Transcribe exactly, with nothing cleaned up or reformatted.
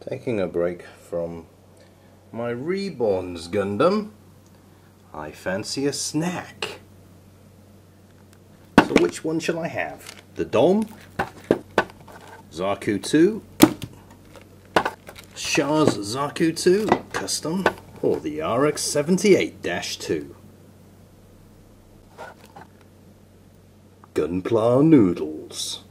Taking a break from my Reborn's Gundam, I fancy a snack. So which one shall I have? The Dom, Zaku two, Char's Zaku two Custom, or the R X seventy-eight dash two? Gunpla noodles.